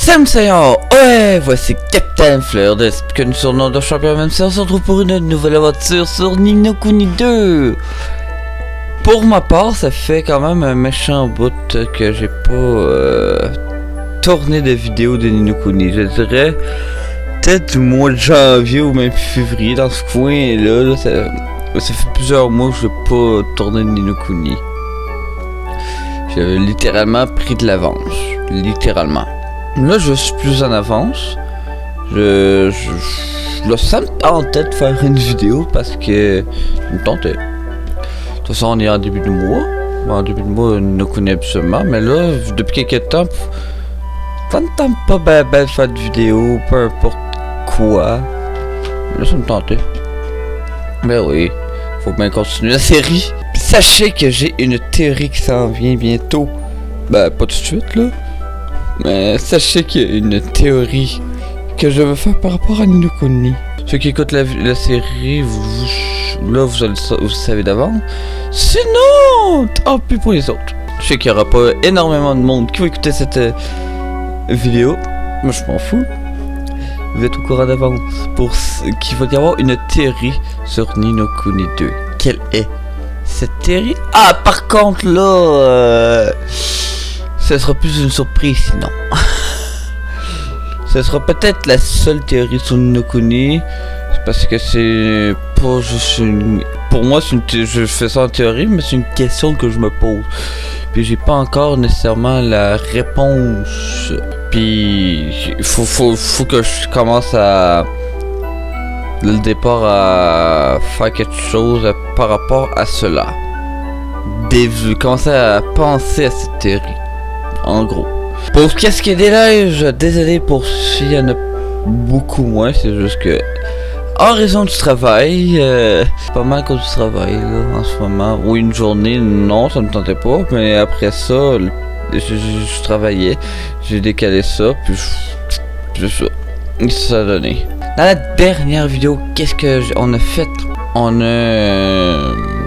Salut Sayan, ouais, voici Captain Fleur de que nous surnom de champion, même si on se retrouve pour une nouvelle aventure sur Ni no Kuni 2. Pour ma part, ça fait quand même un méchant bout que j'ai pas tourné de vidéo de Ni no Kuni. Je dirais peut-être du mois de janvier ou même février dans ce coin là, ça fait plusieurs mois que je n'ai pas tourné de Ni no Kuni. J'ai littéralement pris de l'avance, littéralement. Là, je suis plus en avance. Là, ça me tentait de faire une vidéo parce que je me tentais. De toute façon, on est en début de mois. En début de mois, on nous connaît absolument. Mais là, depuis quelques temps, ça ne tente pas ben de faire de vidéo, peu importe quoi. Là, ça me tentait. Ben oui, faut bien continuer la série. Puis sachez que j'ai une théorie qui s'en vient bientôt. Ben, pas tout de suite, là. Mais sachez qu'il y a une théorie que je veux faire par rapport à Ni no Kuni. Ceux qui écoutent la série, vous savez d'avance. Sinon, tant pis pour les autres. Je sais qu'il n'y aura pas énormément de monde qui va écouter cette vidéo. Moi, je m'en fous. Vous êtes au courant d'avance pour qu'il va y avoir une théorie sur Ni no Kuni 2. Quelle est cette théorie? Ah, par contre, là... ce sera plus une surprise sinon. Ce sera peut-être la seule théorie sur Ni no Kuni. Parce que c'est pas juste une... Pour moi, je fais ça en théorie, mais c'est une question que je me pose. Puis j'ai pas encore nécessairement la réponse. Puis il faut que je commence à... dès le départ à faire quelque chose par rapport à cela. Commencer à penser à cette théorie. En gros. Pour qu'est-ce qui est des lives, désolé pour s'il y en a beaucoup moins, c'est juste que en raison du travail, c'est pas mal à cause du travail là, en ce moment. Ou une journée, non, ça me tentait pas, mais après ça, je travaillais, j'ai décalé ça, puis ça a donné. Dans la dernière vidéo, qu'est-ce que on a fait? On a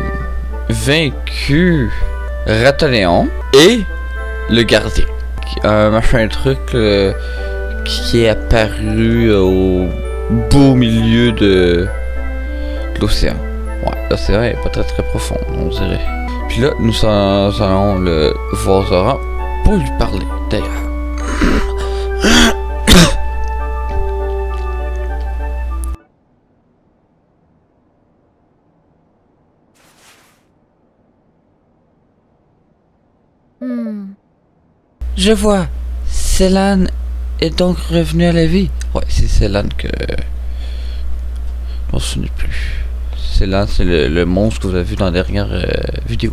vaincu Ratoléon et le gardien, un machin truc qui est apparu au beau milieu de l'océan. Ouais, l'océan est pas très profond, on dirait. Puis là, nous allons le voir Zoran pour lui parler, d'ailleurs. Je vois. Célan est donc revenu à la vie. Ouais, c'est Célan que... on se souvient plus. Célan, c'est le monstre que vous avez vu dans la dernière vidéo.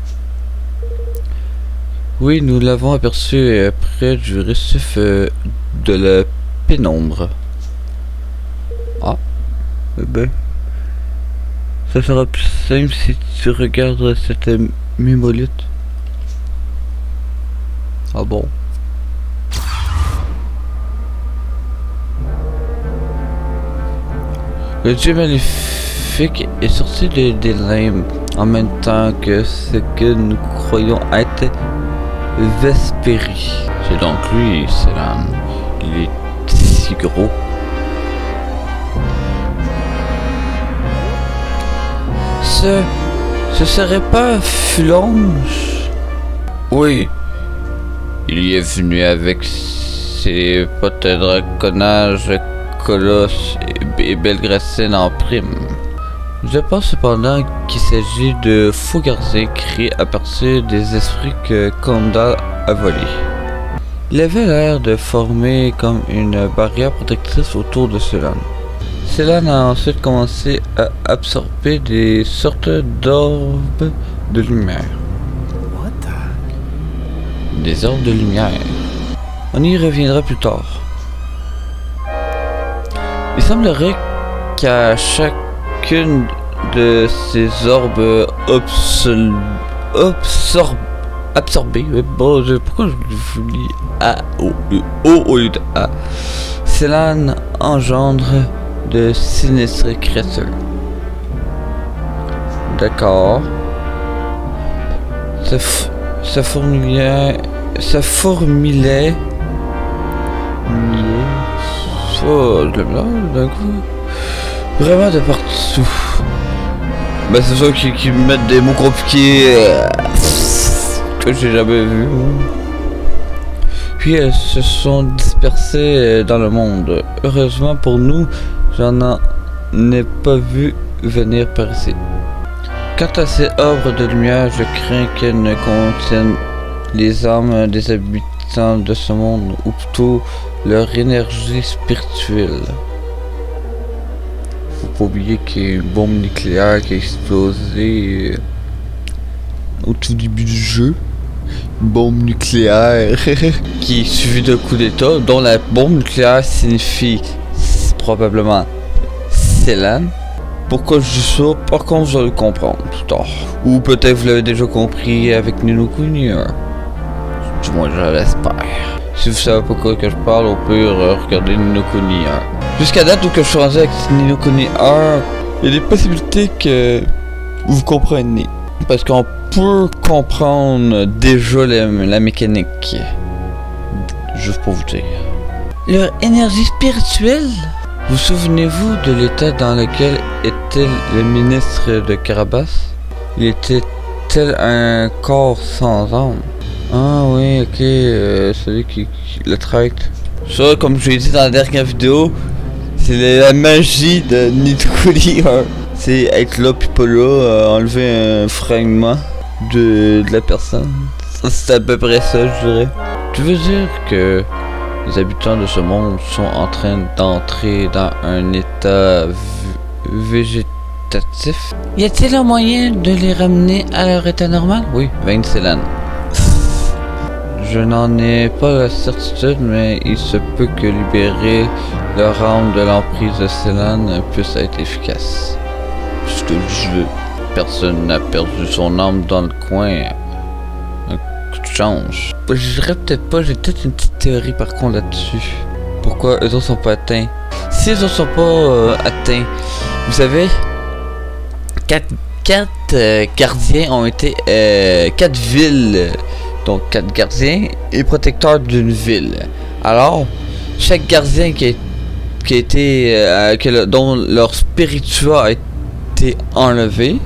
Oui, nous l'avons aperçu près du récif de la pénombre. Ah. Eh ben... ça sera plus simple si tu regardes cette mimolite. Ah bon? Le dieu maléfique est sorti des limbes en même temps que ce que nous croyons être Vespérie. C'est donc lui, Célan. Il est si gros. Ce serait pas Fulonge? Oui. Il y est venu avec ses potes de draconnage, Colosse et Belgracine en prime. Je pense cependant qu'il s'agit de faux gardiens créés à partir des esprits que Konda a volés. Il avait l'air de former comme une barrière protectrice autour de Célan. Célan a ensuite commencé à absorber des sortes d'orbes de lumière. Des orbes de lumière. On y reviendra plus tard. Il semblerait qu'à chacune de ces orbes absorbés, bon, pourquoi je vous lis A au lieu de A? Célan engendre de sinistres créatures. D'accord. Ça fourmillait Oh, je l'aime d'un coup. Vraiment de partout. Bah c'est ça qui me mettent des mots compliqués que j'ai jamais vu. Puis elles se sont dispersées dans le monde. Heureusement pour nous, j'en ai pas vu venir par ici. Quant à ces orbres de lumière, je crains qu'elles ne contiennent les âmes des habitants de ce monde, ou plutôt leur énergie spirituelle. Faut pas oublier qu'il y a une bombe nucléaire qui a explosé au tout début du jeu. Une bombe nucléaire qui est suivie d'un coup d'état, dont la bombe nucléaire signifie probablement Célan. Pourquoi je dis ça? Par contre, vous allez le comprendre plus tard. Ou peut-être vous l'avez déjà compris avec Ni no Kuni 1. Du moins, je l'espère. Si vous savez pas quoi que je parle, au pire, regardez Ni no Kuni 1. Jusqu'à date où que je suis rendu avec Ni no Kuni 1, il y a des possibilités que vous compreniez. Parce qu'on peut comprendre déjà la mécanique. Juste pour vous dire. Leur énergie spirituelle? Vous souvenez-vous de l'état dans lequel était le ministre de Carabas? Il était tel un corps sans âme. Ah oui, ok, celui qui le traite. Ça, comme je l'ai dit dans la dernière vidéo, c'est la magie de Ni no Kuni 1. C'est être là puis pas là, enlever un fragment de la personne. C'est à peu près ça, je dirais. Tu veux dire que les habitants de ce monde sont en train d'entrer dans un état végétatif? Y a-t-il un moyen de les ramener à leur état normal? Oui, 20 Célan. Je n'en ai pas la certitude, mais il se peut que libérer leur âme de l'emprise de Célan puisse être efficace. Puisque personne n'a perdu son âme dans le coin. Un coup de chance. Je dirais peut-être pas, j'ai peut-être une petite théorie par contre là-dessus. Pourquoi eux autres sont pas atteints? Si eux autres sont pas atteints, vous savez, 4 gardiens ont été 4 villes, donc 4 gardiens et protecteurs d'une ville. Alors, chaque gardien qui a été dont leur spiritua a été enlevé,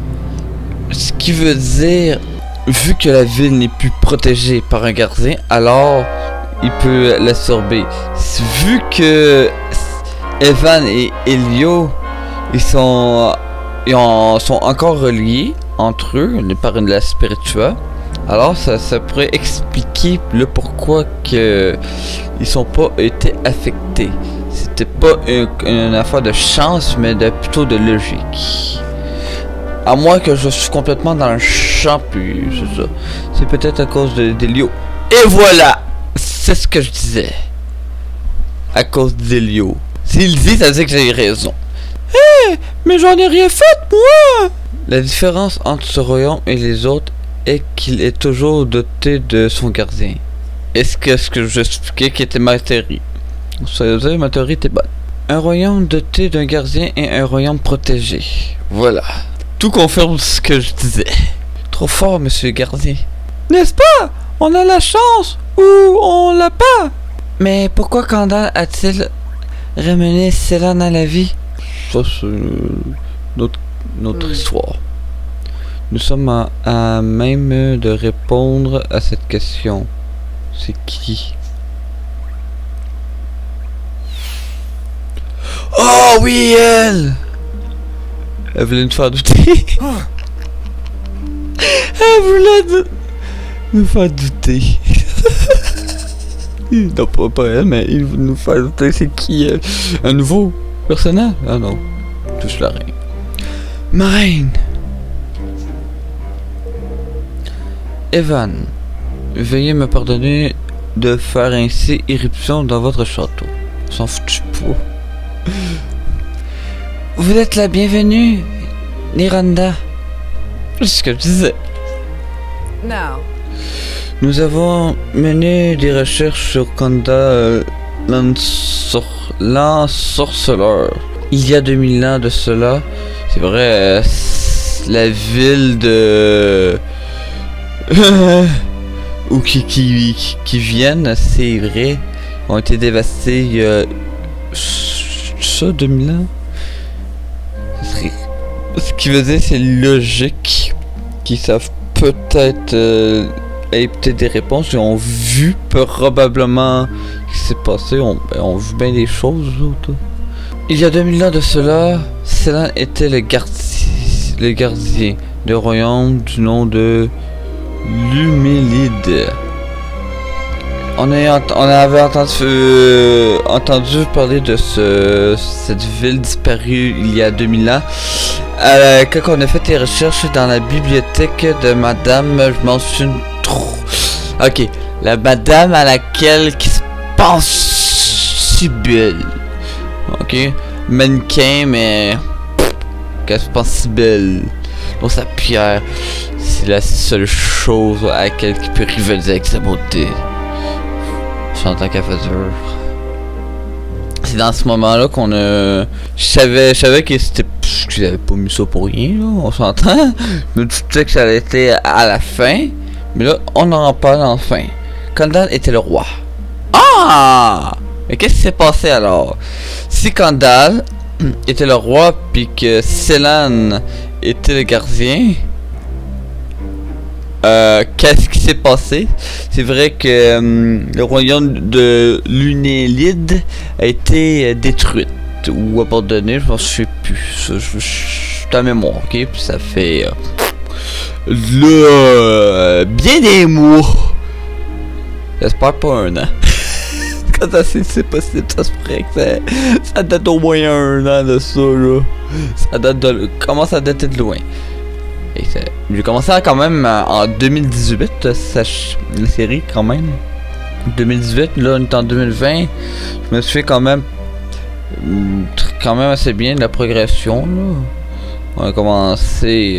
ce qui veut dire, vu que la ville n'est plus protégée par un gardien, alors il peut l'absorber. Vu que Evan et Elio ils sont encore reliés entre eux par la spiritua, alors ça pourrait expliquer le pourquoi que ils sont pas été affectés. C'était pas une affaire de chance, mais plutôt de logique. À moins que je suis complètement dans le champ, puis c'est ça. C'est peut-être à cause d'Elio. Et voilà! C'est ce que je disais. À cause d'Elio. S'il dit, ça veut dire que j'ai raison. Hé! Mais j'en ai rien fait, moi! La différence entre ce royaume et les autres est qu'il est toujours doté de son gardien. Est-ce que je expliquais qui était ma théorie? Ça veut dire ma théorie était bonne. Un royaume doté d'un gardien et un royaume protégé. Voilà. Tout confirme ce que je disais. Trop fort, monsieur le gardien. N'est-ce pas? On a la chance ou on l'a pas? Mais pourquoi Kandal a-t-il ramené Célan à la vie? Ça, c'est notre histoire. Nous sommes à même de répondre à cette question. C'est qui? Oh oui, elle! Elle voulait nous faire douter. Elle voulait nous faire douter. Non, pas elle, mais il veut nous faire douter. C'est qui, elle? Un nouveau personnage? Ah non. Touche la reine. Ma reine! Evan, veuillez me pardonner de faire ainsi irruption dans votre château. S'en fout pas. Vous êtes la bienvenue, Niranda. C'est ce que je disais. Now. Nous avons mené des recherches sur Kanda l'ensorceleur. Il y a 2000 ans de cela. C'est vrai, la ville de... ou qui viennent, c'est vrai. ont été dévastés il y a... ça, 2000 ans? Ce qui veut dire, c'est logique qu'ils savent peut-être des réponses. Ils ont vu probablement ce qui s'est passé. On vu bien des choses, autres. Il y a 2000 ans de cela, Célan était le gardien du royaume du nom de Lumélide. On avait entendu parler de cette ville disparue il y a 2000 ans. Quand on a fait des recherches dans la bibliothèque de madame, je m'en souviens trop. Ok, la madame à laquelle qui se pense si belle. Ok, mannequin, mais qu'elle se pense si belle. Donc sa pierre, c'est la seule chose à laquelle qui peut rivaliser avec sa beauté. J'entends qu'elle fait dur. C'est dans ce moment-là qu'on a... Je savais que c'était... que j'avais pas mis ça pour rien, là, on s'entend. Je me doutais que ça allait être à la fin. Mais là, on en parle enfin. Kandal était le roi. Ah! Mais qu'est-ce qui s'est passé alors? Si Kandal était le roi, puis que Célan était le gardien... qu'est-ce qui s'est passé? C'est vrai que le royaume de Lunélide a été détruit ou abandonné, je m'en souviens plus. Je suis à mémoire, ok? Puis ça fait bien des mois. J'espère pas un an. Quand c'est possible, ça se pourrait que ça date au moins un an de ça, là. Ça date de... commence à dater de loin. J'ai commencé quand même en 2018, la série quand même. 2018, là on est en 2020. Je me suis fait quand même assez bien de la progression, là. On a commencé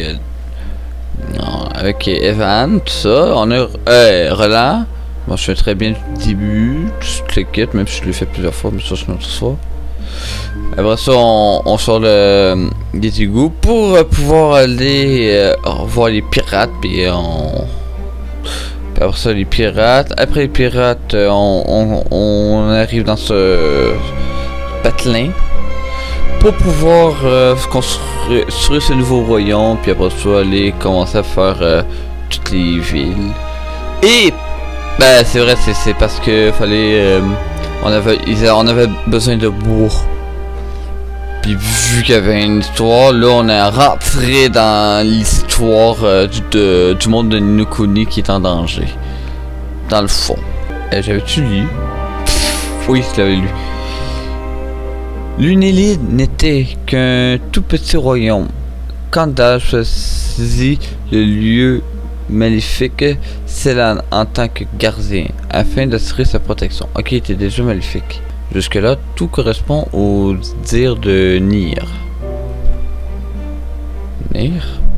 avec Evan, tout ça. On a Roland. Bon, je fais très bien du début, tout le kit, même si je l'ai fait plusieurs fois, mais ça c'est une autre histoire. Après ça, on sort des égouts pour pouvoir aller voir les pirates, puis après ça, les pirates. Après les pirates, on arrive dans ce patelin pour pouvoir construire ce nouveau royaume, puis après ça, aller commencer à faire toutes les villes. Et ben c'est vrai, c'est parce que fallait on avait besoin de bourg. Puis vu qu'il y avait une histoire, là on est rentré dans l'histoire du monde de Ni no Kuni qui est en danger. Dans le fond. J'avais-tu lu? Oui, je l'avais lu. Lunélide n'était qu'un tout petit royaume. Kandal choisit le lieu maléfique Célan en tant que gardien afin d'assurer sa protection. Ok, il était déjà maléfique. Jusque là, tout correspond au dire de Nier. Nier?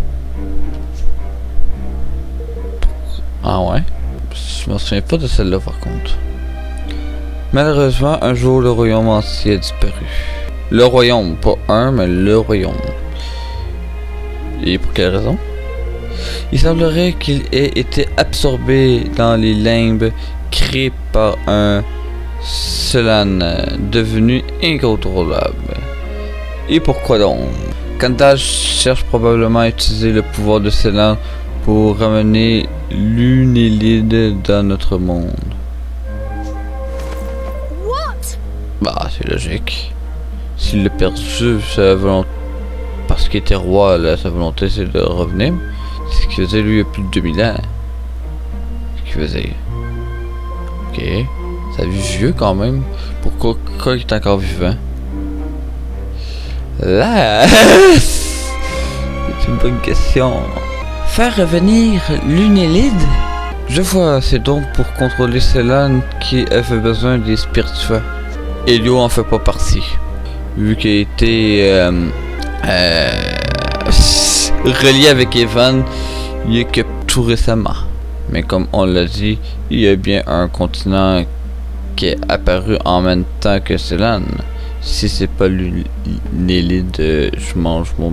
Ah ouais? Je me souviens pas de celle-là par contre. Malheureusement, un jour le royaume entier a disparu. Le royaume, pas un, mais le royaume. Et pour quelle raison? Il semblerait qu'il ait été absorbé dans les limbes créées par un Célan devenu incontrôlable. Et pourquoi donc? Kandal cherche probablement à utiliser le pouvoir de Célan pour ramener Lunélide dans notre monde. Bah, c'est logique. S'il l'a perdu, sa volonté, parce qu'il était roi, là, sa volonté c'est de revenir. C'est ce qu'il faisait lui il y a plus de 2000 ans. Ce qu'il faisait. Ok. Ça vu vieux quand même. Pourquoi il est encore vivant? Là, c'est une bonne question. Faire revenir Lunélide? Je vois, c'est donc pour contrôler Célan qui avait besoin des spirituels. Elio en fait pas partie. Vu qu'il a été relié avec Evan, il y a que tout récemment. Mais comme on l'a dit, il y a bien un continent qui est apparu en même temps que Célan. Si c'est pas Lunélide, je mange mon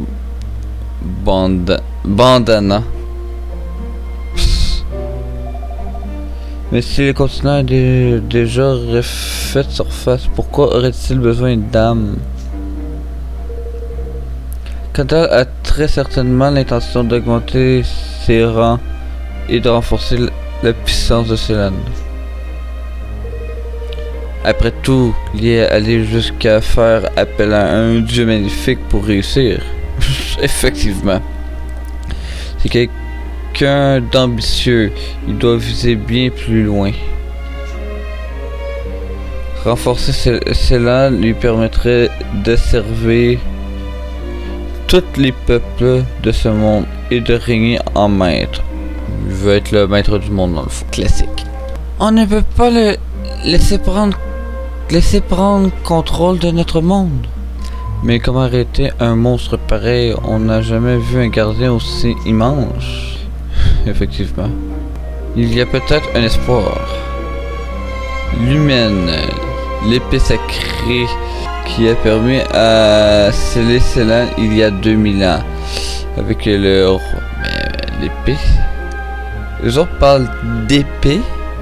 bandana. Mais si le continent est déjà refait surface, pourquoi aurait-il besoin d'âme? Kandal a très certainement l'intention d'augmenter ses rangs et de renforcer la puissance de Selan. Après tout, il est allé jusqu'à faire appel à un dieu magnifique pour réussir. Effectivement. C'est quelqu'un d'ambitieux. Il doit viser bien plus loin. Renforcer Selan lui permettrait de servir tous les peuples de ce monde et de régner en maître. Il veut être le maître du monde dans le fond. Classique. On ne peut pas le laisser prendre contrôle de notre monde. Mais comment arrêter un monstre pareil? On n'a jamais vu un gardien aussi immense. Effectivement. Il y a peut-être un espoir. L'humaine, l'épée sacrée qui a permis à sceller Selan il y a 2000 ans. Avec le... Mais l'épée? Les autres parlent d'épée.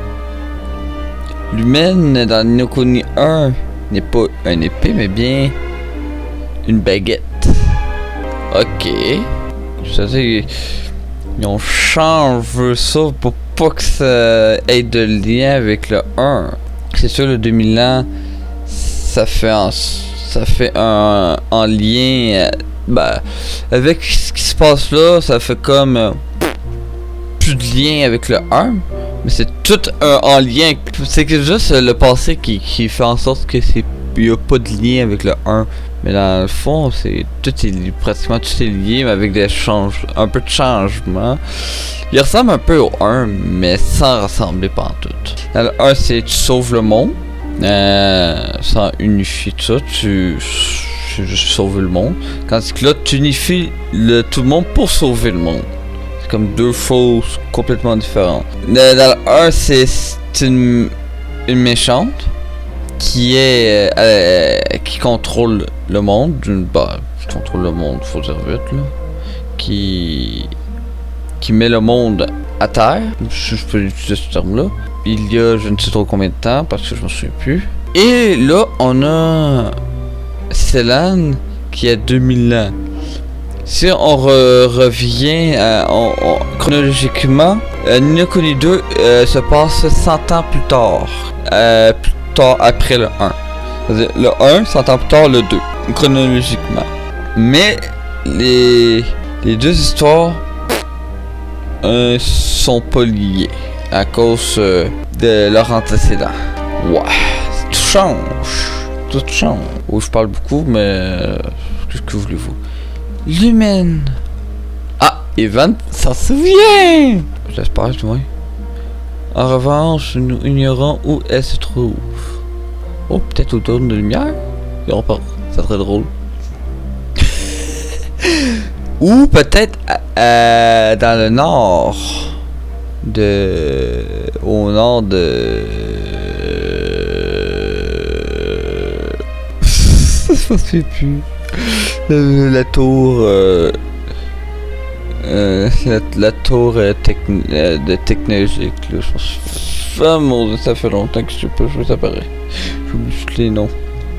L'humaine dans Ni no Kuni 1 n'est pas une épée, mais bien une baguette. Ok. C'est-à-dire, ils ont changé ça pour pas que ça ait de lien avec le 1. C'est sûr, le 2000 ans, ça fait un lien avec ce qui se passe là, ça fait comme plus de lien avec le 1. Mais c'est tout en lien. C'est que juste le passé qui fait en sorte que il n'y a pas de lien avec le 1. Mais dans le fond, pratiquement tout est lié, mais avec un peu de changement. Il ressemble un peu au 1, mais sans ressembler pantoute. Dans le 1, c'est tu sauves le monde. Sans unifier tout ça, tu juste sauver le monde. Tandis que là, tu unifies tout le monde pour sauver le monde. Comme deux choses complètement différentes. Dans le 1, c'est une méchante qui contrôle le monde. Contrôle le monde, faut dire vite là. Qui met le monde à terre. Je peux utiliser ce terme-là. Il y a je ne sais trop combien de temps parce que je me souviens plus. Et là, on a Selan qui a 2000 ans. Si on revient chronologiquement, Ni no Kuni 2 se passe 100 ans plus tard après le 1. C'est-à-dire le 1, 100 ans plus tard le 2, chronologiquement. Mais les deux histoires sont pas liées à cause de leur antécédent. Ouais, tout change. Tout change. Oh, je parle beaucoup, mais qu'est-ce que voulez-vous? L'humaine. Ah, Evan s'en souvient. J'espère, du moins. En revanche, nous ignorons où elle se trouve. Oh, peut-être autour de lumière. Et on part. Ça serait drôle. Ou peut-être dans le nord. Au nord de... Ça se fait plus. La tour la tour technologique là, je pense. Ah mon dieu, ça fait longtemps que je sais pas joué, ça paraît. J'oublie juste les noms.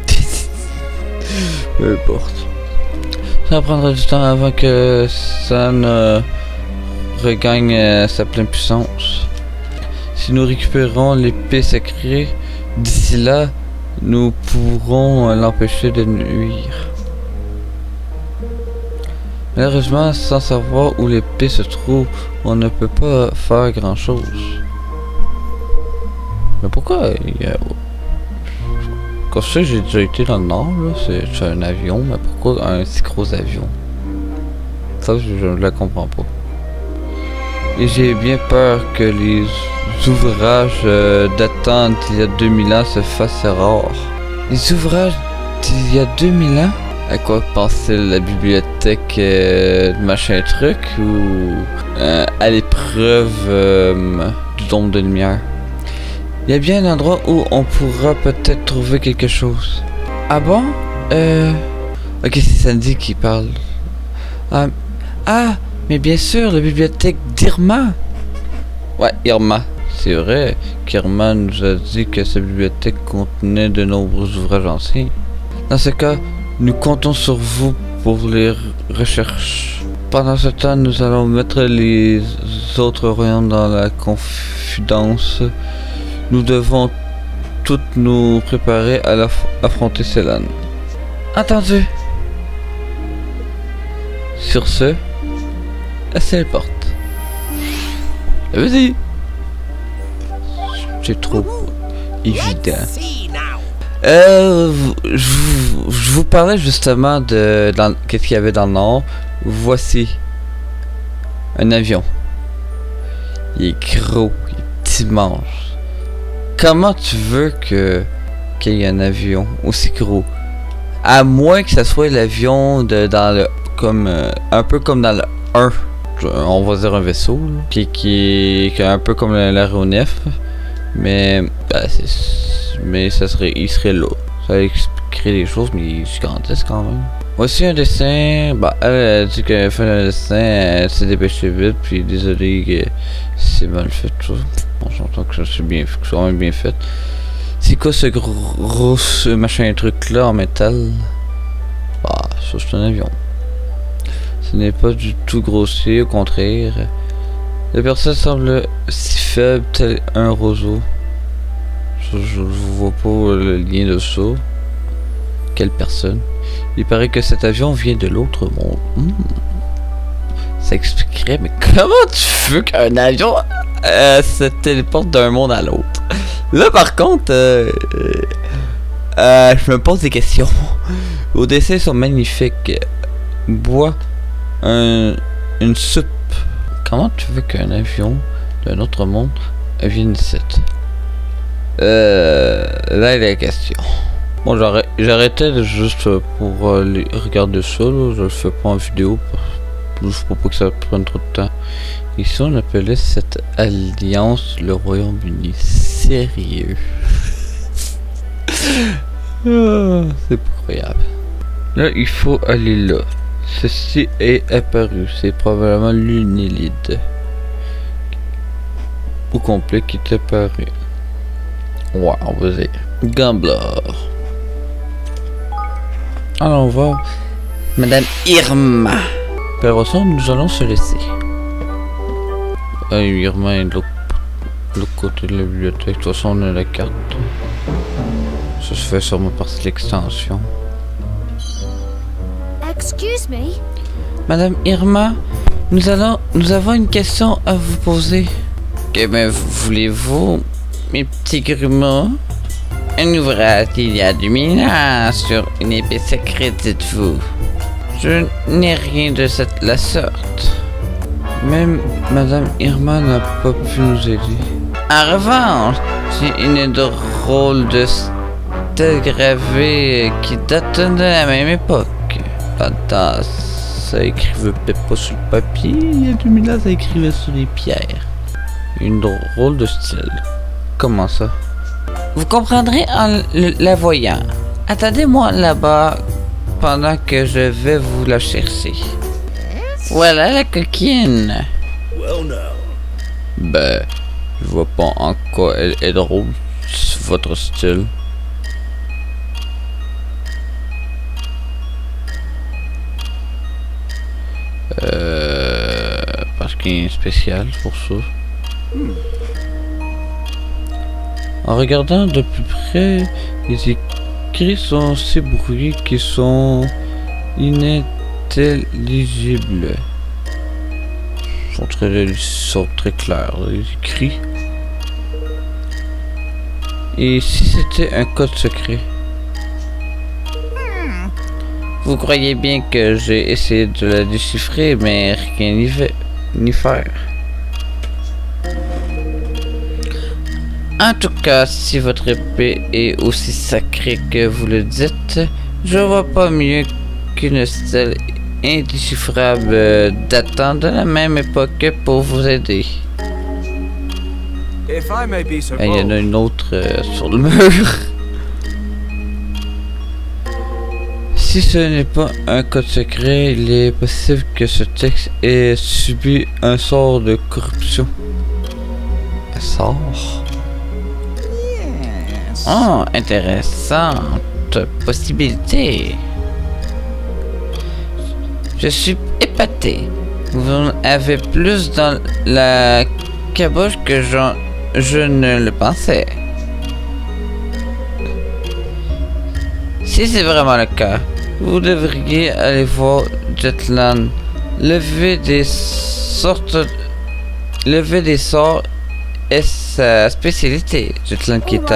Peu importe. Ça prendra du temps avant que ça ne regagne sa pleine puissance. Si nous récupérons l'épée sacrée, d'ici là, nous pourrons l'empêcher de nuire. Malheureusement, sans savoir où l'épée se trouve, on ne peut pas faire grand chose. Mais pourquoi Quand je sais que j'ai déjà été dans le nord, c'est un avion, mais pourquoi un si gros avion? Ça, je ne la comprends pas. Et j'ai bien peur que les ouvrages datant d'il y a 2000 ans se fassent rares. Les ouvrages d'il y a 2000 ans? À quoi pense-t-il, la bibliothèque machin truc ou à l'épreuve du dôme de lumière? Il y a bien un endroit où on pourra peut-être trouver quelque chose. Ah bon? Ok, c'est Sandy qui parle. Ah, mais bien sûr, la bibliothèque d'Irma. Ouais, Irma. C'est vrai, Kirman nous a dit que sa bibliothèque contenait de nombreux ouvrages anciens. Dans ce cas, nous comptons sur vous pour les recherches. Pendant ce temps, nous allons mettre les autres royaumes dans la confidence. Nous devons toutes nous préparer à affronter Célan. Entendu. Sur ce, c'est la porte. Vas-y. C'est trop évident. Je vous parlais justement de qu'est-ce qu'il y avait dans le nord. Voici un avion. Il est gros, il est immense. Comment tu veux qu'il y ait un avion aussi gros? À moins que ça soit l'avion dans le un peu comme dans le 1. On va dire un vaisseau, là, qui est un peu comme l'aéronef. Mais il serait là. Ça expliquerait des choses, mais il est gigantesque quand même. Voici un dessin. Bah, elle a dit qu'elle a fait un dessin, elle s'est dépêchée vite, puis désolé que c'est mal fait tout. On s'entend que c'est bien fait, que c'est quand même bien fait. C'est quoi ce gros machin truc là en métal? Bah, ça c'est un avion. Ce n'est pas du tout grossier, au contraire. La personne semble si faible, tel un roseau. Je ne vois pas le lien de ça. Quelle personne? Il paraît que cet avion vient de l'autre monde. Ça expliquerait, mais comment tu veux qu'un avion se téléporte d'un monde à l'autre? Là, par contre, je me pose des questions. Vos dessins sont magnifiques. Bois une soupe. Comment tu veux qu'un avion d'un autre monde vienne ici? Là, il y a la question. Bon, j'arrêtais juste pour regarder ça, là. Je le fais pas en vidéo. Juste pour pas que ça prenne trop de temps. Ici, on appelait cette alliance le Royaume-Uni. Sérieux? C'est pas croyable. Là, il faut aller là. Ceci est apparu. C'est probablement l'Unilide au complet qui est apparu. Ouais, on va dire. Gambler. Allons voir Madame Irma. Par ça, nous allons se laisser. Ah, Irma est de l'autre côté de la bibliothèque. De toute façon, on a la carte. Ça se fait sûrement partie de l'extension. Excuse me. Madame Irma, nous avons une question à vous poser. Que me voulez-vous, mes petits grumeaux? Un ouvrage il y a 2000 ans sur une épée secrète, dites-vous. Je n'ai rien de la sorte. Même Madame Irma n'a pas pu nous aider. En revanche, j'ai une drôle de stèle gravée qui date de la même époque. Attends, ça écrivait peut-être pas sur le papier, il y a 2000 ans ça écrivait sur les pierres. Une drôle de style. Comment ça? Vous comprendrez en la voyant. Attendez-moi là-bas pendant que je vais vous la chercher. Voilà la coquine. Ben, je vois pas en quoi elle est drôle, votre style. Parce qu'il est spécial pour ça. En regardant de plus près, les écrits sont si brouillés qu'ils sont inintelligibles. Ils sont très clairs, les écrits. Et si c'était un code secret? Vous croyez bien que j'ai essayé de la déchiffrer, mais rien n'y faire. En tout cas, si votre épée est aussi sacrée que vous le dites, je vois pas mieux qu'une stèle indéchiffrable datant de la même époque pour vous aider. Il y en a une autre sur le mur. Si ce n'est pas un code secret, il est possible que ce texte ait subi un sort de corruption. Sort. Oh, intéressante possibilité. Je suis épaté. Vous avez plus dans la caboche que je ne le pensais. Si c'est vraiment le cas, vous devriez aller voir Jetland. Lever des sorts est sa spécialité. Jetland qui est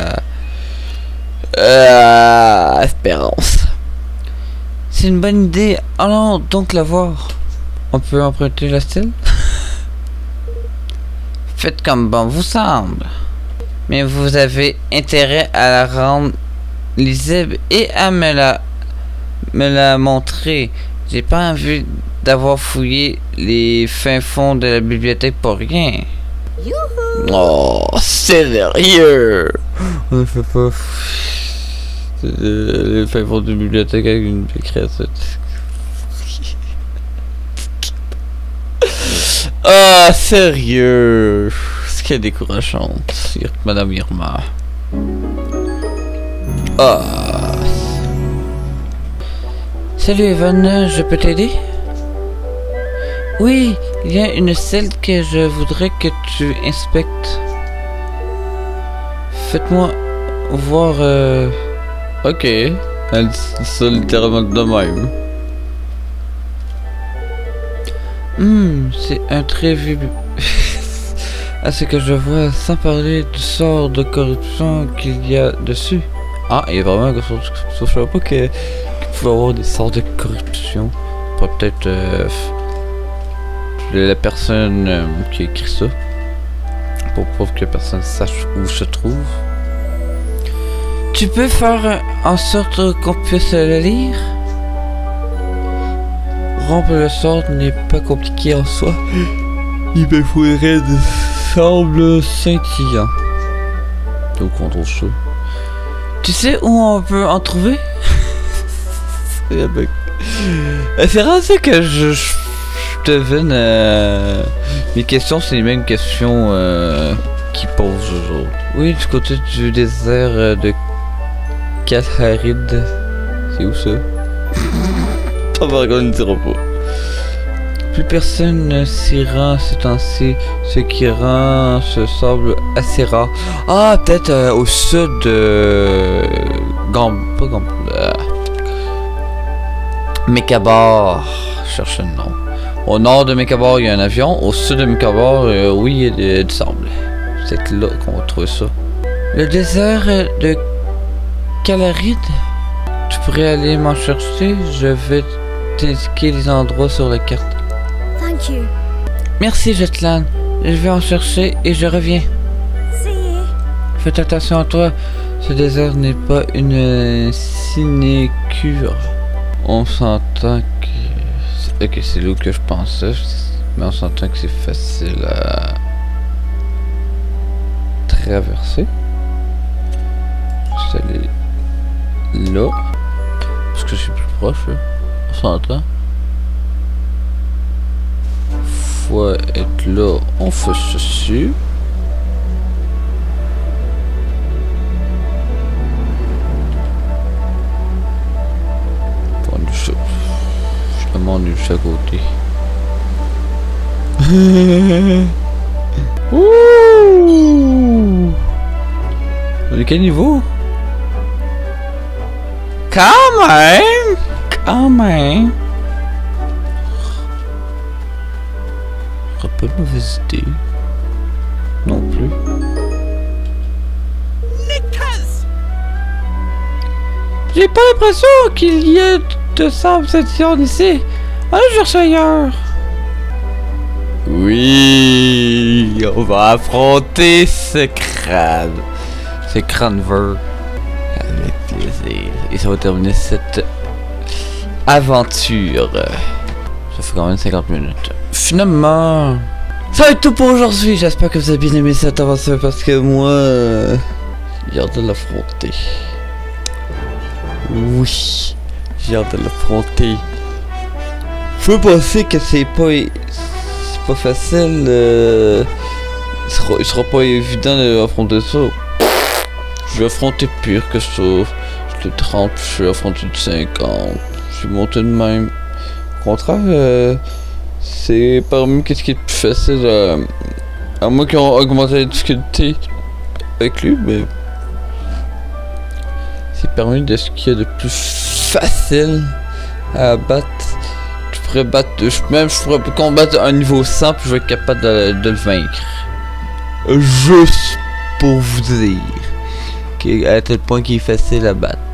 à Espérance. C'est une bonne idée. Allons donc la voir. On peut emprunter la stèle? Faites comme bon vous semble. Mais vous avez intérêt à la rendre lisible et à me la montrer. J'ai pas envie d'avoir fouillé les fins fonds de la bibliothèque pour rien. Oh, sérieux? On ne fait pas les fins fonds de la bibliothèque avec une créature. Ah, sérieux? Ce qui est décourageant, Madame Irma. Ah. Salut Evan, je peux t'aider? Oui, il y a une selle que je voudrais que tu inspectes. Faites-moi voir. Ok, elle dit ça littéralement de même. C'est un très vieux. À ce que je vois, sans parler du sort de corruption qu'il y a dessus. Ah, il y a vraiment un sort de corruption. Je savais pas qu'il pouvait avoir des sorts de corruption. Peut-être la personne qui a écrit ça. Pour que personne sache où se trouve. Tu peux faire en sorte qu'on puisse le lire? Rompre le sort n'est pas compliqué en soi. Il me faudrait de sable scintillant. Donc on trouve ça. Tu sais où on peut en trouver? C'est rare ça que je devine. Mes questions, c'est les mêmes questions qu'ils posent eux autres. Oui, du côté du désert de Kalharid. C'est où ça? On va regarder, ne dira pas. Plus personne ne s'y rend ces temps-ci, ce qui rend ce sable assez rare. Ah, peut-être au sud de... Mekabar. Je cherche le nom. Au nord de Mekabar, il y a un avion. Au sud de Mekabar, oui, il y a du sable. C'est là qu'on va trouver ça. Le désert de Kalharid. Tu pourrais aller m'en chercher. Je vais t'indiquer les endroits sur la carte. Thank you. Merci Jetland. Je vais en chercher et je reviens. See you. Faites attention à toi. Ce désert n'est pas une sinécure. On s'entend que... Ok, c'est là que je pensais. Mais on s'entend que c'est facile à traverser. Je vais aller là. Parce que je suis plus proche là. On s'entend. Faut être là. On fait ceci. Je demande de chaque côté. Ouh! On est quel niveau? Quand même! Quand même! Pas de mauvaise idée. Non plus. J'ai pas l'impression qu'il y ait de sable scintillant ici. Allez, je cherche ailleurs. Oui, on va affronter ce crâne. Ce crâne vert. Avec plaisir. Et ça va terminer cette aventure. Ça fait quand même 50 minutes. Finalement, ça va être tout pour aujourd'hui. J'espère que vous avez bien aimé cette aventure parce que moi, j'ai hâte de l'affronter. Oui, j'ai hâte de l'affronter. Faut penser que c'est pas facile. il sera pas évident d'affronter ça. Je vais affronter pire que ça. J'étais 30, je vais affronter de 50. Je vais monter de même. Au contraire, c'est parmi qu'est-ce qui est le plus facile à moins qu'ils ont augmenté la difficulté avec lui, mais c'est parmi de ce qu'il y a de plus facile à battre. Je pourrais battre, je pourrais combattre un niveau 100 puis je vais être capable de le vaincre. Juste pour vous dire à tel point qu'il est facile à battre.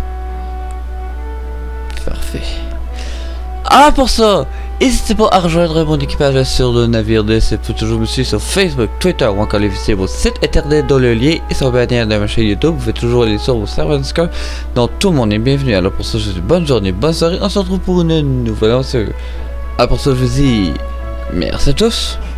Parfait. Ah, pour ça, n'hésitez pas à rejoindre mon équipage sur le navire de vous pouvez toujours me suivre sur Facebook, Twitter ou encore aller visiter mon site internet dans le lien et sur la bannière de ma chaîne YouTube. Vous pouvez toujours aller sur vos serveurs Discord. Donc tout le monde est bienvenu. Alors pour ça, je vous dis bonne journée, bonne soirée. On se retrouve pour une nouvelle aventure. Ah, pour ça, je vous dis merci à tous.